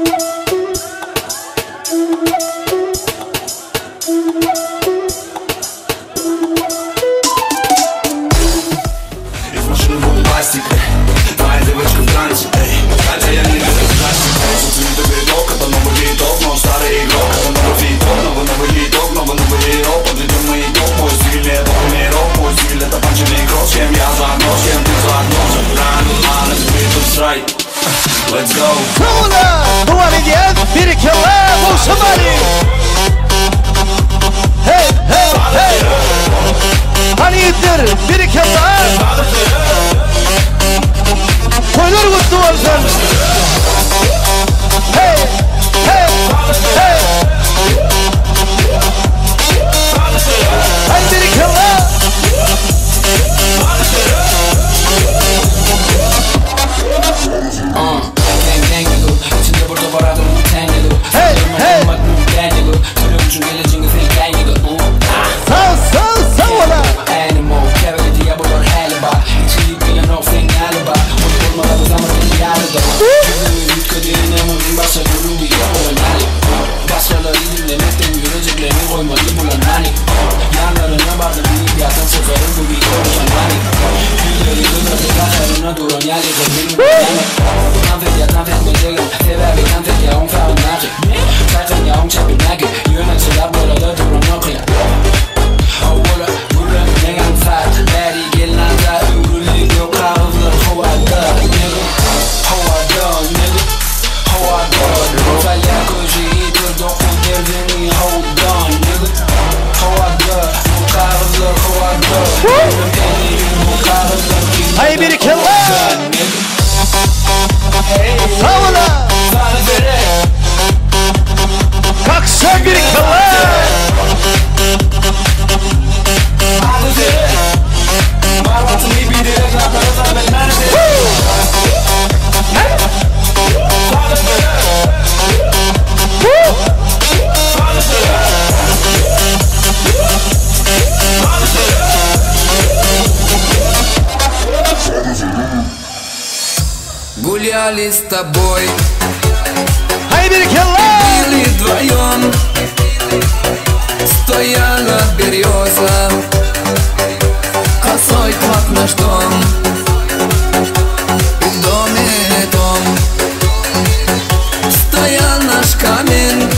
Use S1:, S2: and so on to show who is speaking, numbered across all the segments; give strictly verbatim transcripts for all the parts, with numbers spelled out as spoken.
S1: Let's go.
S2: Tuna, дуалидиан, перекела, мусамали. Hey, hey, hey. Hanidir, перекела. Koylar kutlu olsun. Hey, hey, hey. Hay perekela. Hay bir kella. Savla. Kalksa bir kella.
S3: Гуляли с тобой,
S2: Пили
S3: вдвоем, стояла береза, косой как наш дом. И в доме том стоял наш камень,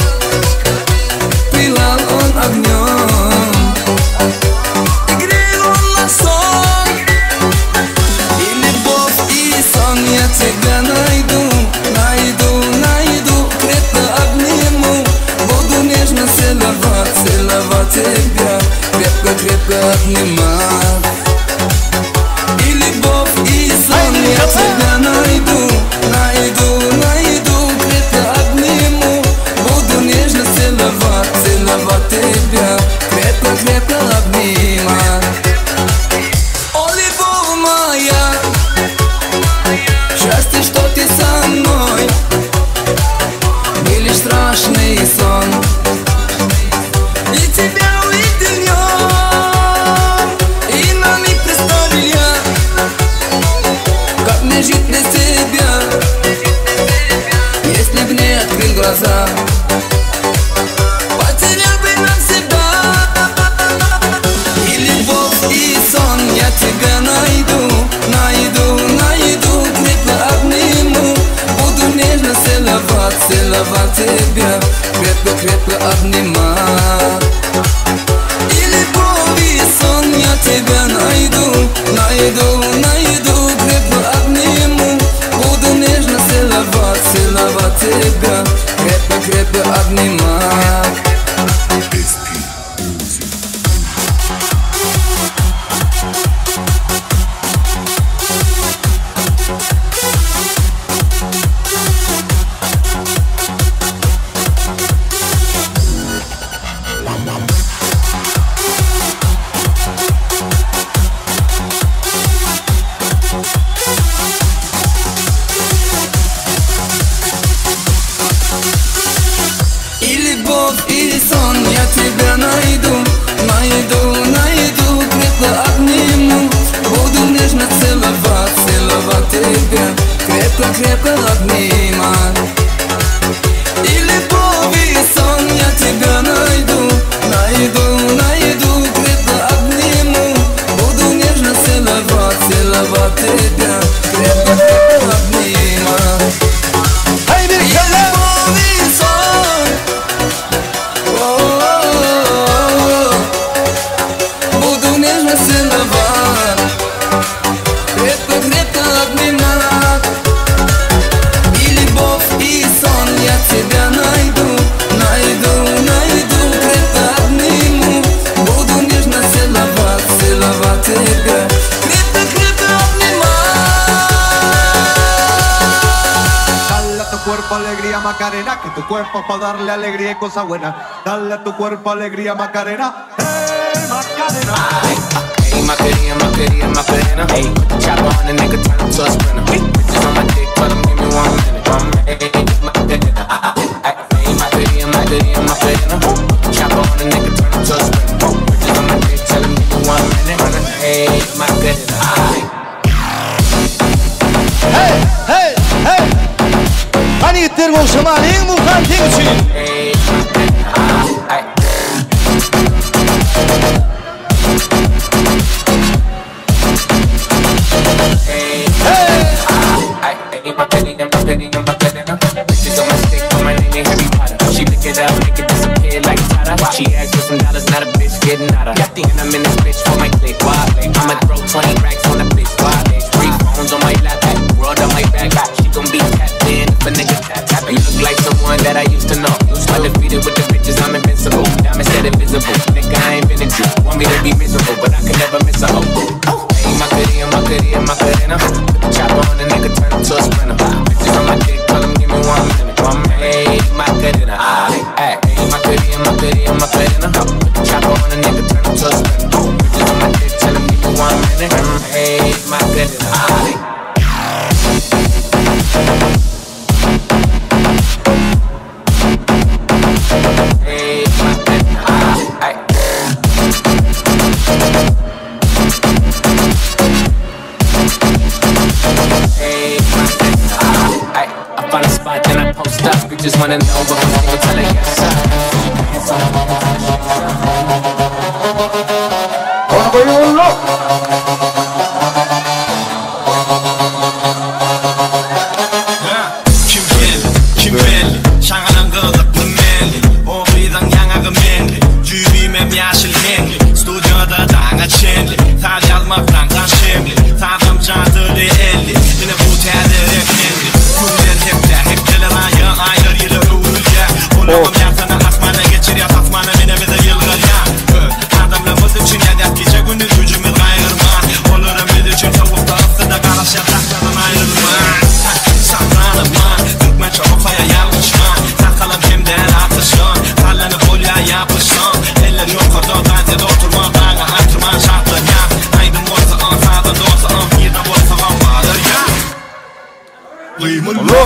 S3: пылал он огнем, и грел он на сон. И любовь, и сон я тебя найду, найду, найду, крепко обниму, буду нежно целовать, целовать тебя, крепко-крепко обнимать. И любовь, и сон я тебя найду, найду, найду, крепко обниму, буду нежно целовать, целовать тебя, крепко-крепко обнимать. О, любовь моя, счастье, что ты со мной, был лишь страшный сон. И тебя увидел днем, и на миг представил я, как мне жить без тебя, если б не открыл глаза, потерял бы нам себя. И любовь, и сон я тебя найду, найду, найду, крепко обниму, буду нежно целовать, целовать тебя, крепко-крепко обнимать. И любовь, и сон я тебя найду, найду, найду, крепко обниму, буду нежно целовать, целовать тебя, крепко-крепко обнимать. И любовь, и сон я тебя найду, найду, найду, крепко обниму, буду нежно целовать, целовать тебя, крепко-крепко обнимать.
S4: Macarena, que tu cuerpo para darle alegría y cosas buenas. Dale a tu cuerpo alegría, Macarena. Hey, Macarena.
S5: Hey, Macarena, Macarena, Macarena. Hey, chop on a nigga, turn him to a sprinter. Bitches on my dick, tell him give me one minute. Hey, Macarena. Hey, Macarena, Macarena, Macarena. Chop on a nigga, turn him to a sprinter. Bitches on my dick, tell him give me one minute. Hey, Macarena.
S2: Hey, hey, hey. Hani ittirgol şamalin muhan tingçin.
S5: Hey, Macarena. Hey, hey. Hey, Macarena, Macarena, Macarena. Bitches on my stick, but my name ain't Harry Potter. She pick it up, make it disappear like Tata. She asked for some dollars, not a bitch getting out of. And I'm in this bitch for my click. I'ma throw twenty racks on the bitch. Three phones on my lap, world on my back. She gon' be tapped in if a nigga tap tap. You look like someone that I used to know. Undefeated with the bitches, I'm invincible. Diamonds said invisible. Nigga, I ain't finished you. Want me to be miserable, but I can never miss a hoe. Hey, Macarena, Macarena, Macarena. Put the chopper on the nigga, turn him to a sprinter. Bitches on my dick, tell him give me one minute. One minute. Hey, Macarena. Hey, Macarena, Macarena, Macarena. Put the chopper on the nigga, turn him to a sprinter. Bitches on my dick, tell him give me one minute. Hey, Macarena. Hey, Macarena. I find a spot, then I post up. Bitches wanna know what I'm gonna tell her yes, sir.
S2: Onu koyun lo.
S6: Kim belli, kim belli, şangalan kılıklı melli. O kıyıdan yanağı melli, cübimem yaşıl menli. Stüdyoda dağına çenli, tad yazmaktan kan şemli. Tadım cantılı elli, yine bu tədere kendi. Günler hep de, hep gelir ayı, ayır yılı öğül ya. Olamam yatını asmana geçir ya, tasmana minemize yılgır ya. Adamlarımız için hedef gece gündüz gücümüz gayrılma. Olurumuz için tavukta ısıda kalaş yataklardan ayrılma. Saklanma, dökme çabuk faya yanlışma. Takalım kimden atışın, sallanıp olya yapışın. Eller yok orada, gazete oturma, dağa artırma şartlar ya. Aydın olsa an, sağda doğsa an, birden olsa an vardır ya. Kıymın lo.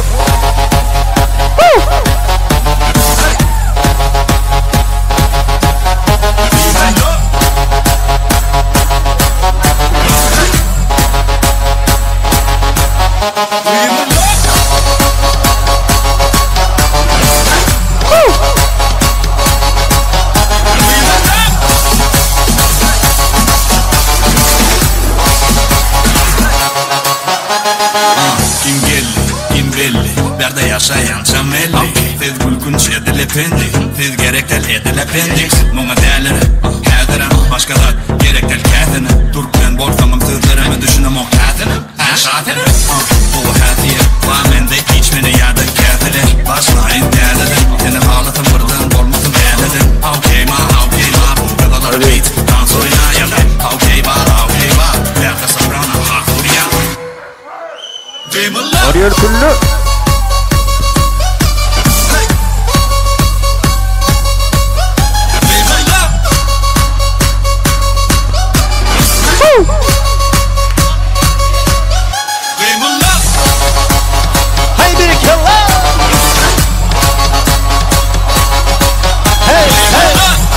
S6: Kim geldi, kim belli, berde yaşayan çamelli. Siz gülgünç edilependi, siz gerektel edilependi. Muna değerleri, kaderim, başka da gerektel kadını. Türkmen borsamım sözlerimi düşünüm o kadını. Ha şatını, bu hatiye, ramende içmeni yadık kadını. Başlayın değerleri, seni halatın buradan olmasın değerleri. Okey ma, okey ma, bu kadar beat, dans oynayalım. Okey var, okey var, berde sabrana, hakur ya.
S2: Arıyor kullu. Hay bir kella. Hey, hey.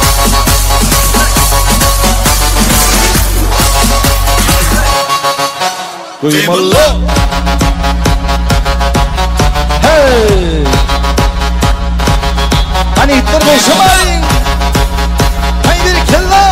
S2: Kıymalı. Hey. Hani ittirgol şamalin. Hay bir kella.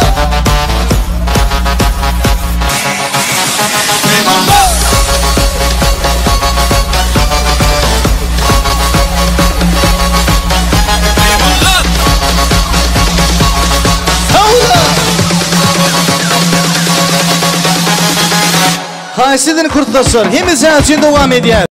S2: Haysidin kurtlasın. Hem sen için devam ediyor.